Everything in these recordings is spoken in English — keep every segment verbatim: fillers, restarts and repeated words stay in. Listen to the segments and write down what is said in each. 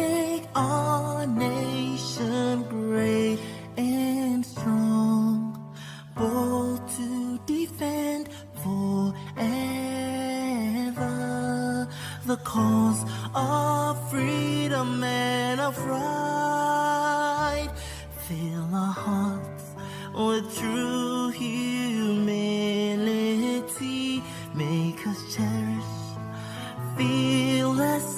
make our nation great and strong, bold to defend forever the cause of freedom and of right. Fill our hearts with true humility, make us cherish fearless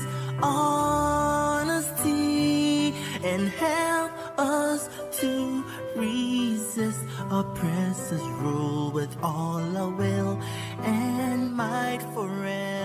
honesty, and help us to resist oppressors' rule with all our will and might forever.